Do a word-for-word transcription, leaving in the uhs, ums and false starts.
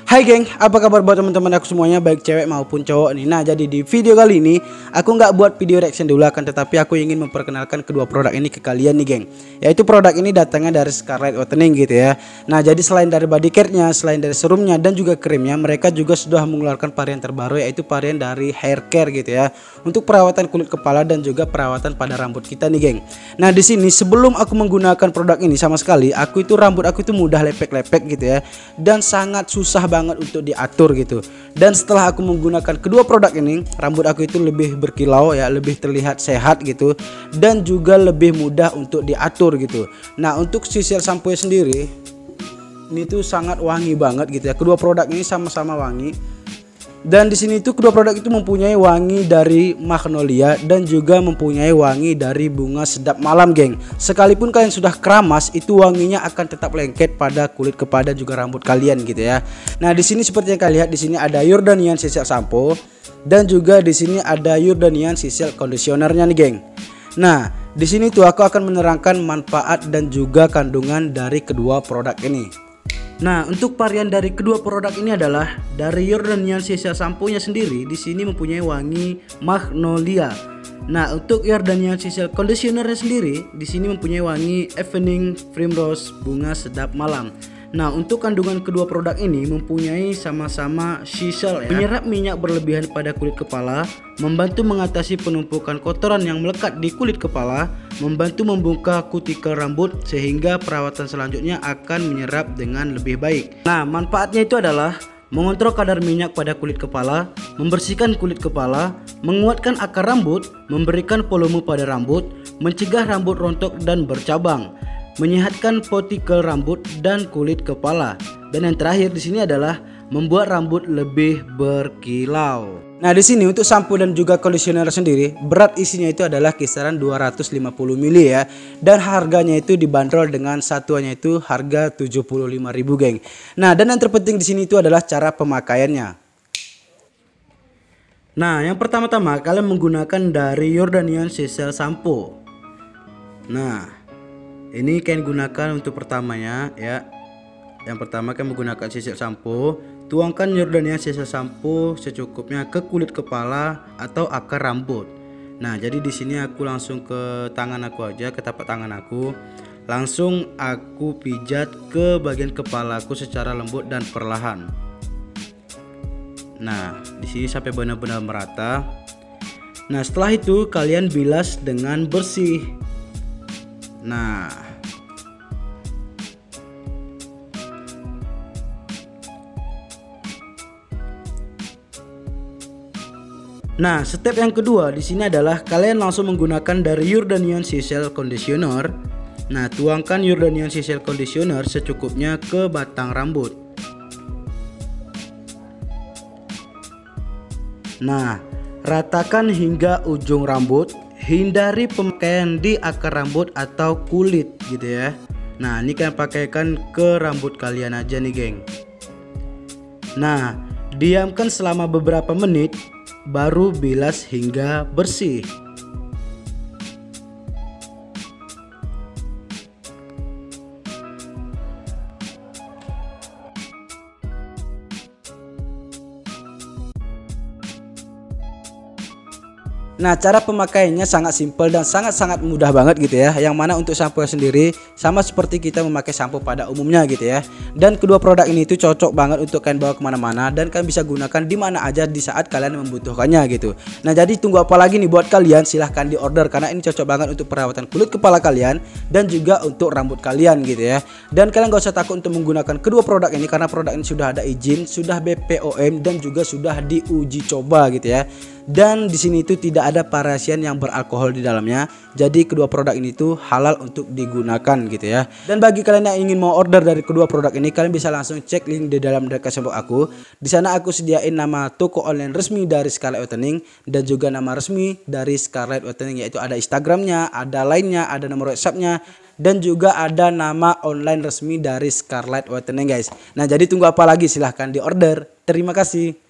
Hai geng, apa kabar buat teman-teman aku semuanya, baik cewek maupun cowok nih. Nah, jadi di video kali ini aku nggak buat video reaction dulu, akan tetapi aku ingin memperkenalkan kedua produk ini ke kalian nih geng. Yaitu produk ini datangnya dari Scarlett Whitening gitu ya. Nah, jadi selain dari body care-nya, selain dari serumnya dan juga krimnya, mereka juga sudah mengeluarkan varian terbaru, yaitu varian dari hair care gitu ya, untuk perawatan kulit kepala dan juga perawatan pada rambut kita nih geng. Nah, di sini sebelum aku menggunakan produk ini sama sekali, aku itu rambut aku itu mudah lepek-lepek gitu ya, dan sangat susah banget banget untuk diatur gitu. Dan setelah aku menggunakan kedua produk ini, rambut aku itu lebih berkilau ya, lebih terlihat sehat gitu, dan juga lebih mudah untuk diatur gitu. Nah, untuk sisir sampo sendiri ini tuh sangat wangi banget gitu ya. Kedua produk ini sama-sama wangi. Dan di sini tuh kedua produk itu mempunyai wangi dari magnolia dan juga mempunyai wangi dari bunga sedap malam, geng. Sekalipun kalian sudah keramas, itu wanginya akan tetap lengket pada kulit kepala juga rambut kalian gitu ya. Nah, di sini seperti yang kalian lihat, di sini ada Jordanian Sisil Shampoo dan juga di sini ada Jordanian Sisil Conditionernya nih, geng. Nah, di sini tuh aku akan menerangkan manfaat dan juga kandungan dari kedua produk ini. Nah, untuk varian dari kedua produk ini adalah dari Jordanian Sisil Shampoo-nya sendiri di sini mempunyai wangi magnolia. Nah, untuk Jordanian Sisil Conditioner-nya sendiri di sini mempunyai wangi evening primrose bunga sedap malam. Nah, untuk kandungan kedua produk ini mempunyai sama-sama Sisil ya, menyerap minyak berlebihan pada kulit kepala, membantu mengatasi penumpukan kotoran yang melekat di kulit kepala, membantu membuka kutikel rambut sehingga perawatan selanjutnya akan menyerap dengan lebih baik. Nah, manfaatnya itu adalah mengontrol kadar minyak pada kulit kepala, membersihkan kulit kepala, menguatkan akar rambut, memberikan volume pada rambut, mencegah rambut rontok dan bercabang, menyehatkan follikel rambut dan kulit kepala, dan yang terakhir di sini adalah membuat rambut lebih berkilau. Nah, di sini untuk shampoo dan juga conditioner sendiri berat isinya itu adalah kisaran dua ratus lima puluh mili ya, dan harganya itu dibanderol dengan satuannya itu harga tujuh puluh lima ribu, geng. Nah, dan yang terpenting di sini itu adalah cara pemakaiannya. Nah, yang pertama-tama kalian menggunakan dari Jordanian Sisil Shampoo. Nah, ini kalian gunakan untuk pertamanya ya. Yang pertama kalian menggunakan Sisil Shampoo, tuangkan Jordanian Sisil Shampoo secukupnya ke kulit kepala atau akar rambut. Nah, jadi di sini aku langsung ke tangan aku aja, ke tapak tangan aku. Langsung aku pijat ke bagian kepalaku secara lembut dan perlahan. Nah, di sini sampai benar-benar merata. Nah, setelah itu kalian bilas dengan bersih. Nah, Nah, step yang kedua di sini adalah kalian langsung menggunakan dari Jordanian Sisil Conditioner. Nah, tuangkan Jordanian Sisil Conditioner secukupnya ke batang rambut. Nah, ratakan hingga ujung rambut. Hindari pemakaian di akar rambut atau kulit gitu ya. Nah, ini kalian pakaikan ke rambut kalian aja nih, geng. Nah, diamkan selama beberapa menit, baru bilas hingga bersih. Nah, cara pemakaiannya sangat simpel dan sangat-sangat mudah banget gitu ya. Yang mana untuk shampoo sendiri sama seperti kita memakai shampoo pada umumnya gitu ya. Dan kedua produk ini itu cocok banget untuk kalian bawa kemana-mana, dan kalian bisa gunakan di mana aja di saat kalian membutuhkannya gitu. Nah, jadi tunggu apa lagi nih buat kalian, silahkan di order karena ini cocok banget untuk perawatan kulit kepala kalian dan juga untuk rambut kalian gitu ya. Dan kalian gak usah takut untuk menggunakan kedua produk ini karena produk ini sudah ada izin, sudah B P O M dan juga sudah diuji coba gitu ya. Dan di sini itu tidak ada parasian yang beralkohol di dalamnya. Jadi kedua produk ini tuh halal untuk digunakan gitu ya. Dan bagi kalian yang ingin mau order dari kedua produk ini, kalian bisa langsung cek link di dalam deskripsi aku. Di sana aku sediain nama toko online resmi dari Scarlett Whitening dan juga nama resmi dari Scarlett Whitening, yaitu ada Instagramnya, ada Line-nya, ada nomor WhatsApp-nya, dan juga ada nama online resmi dari Scarlett Whitening, guys. Nah, jadi tunggu apa lagi, silahkan di order. Terima kasih.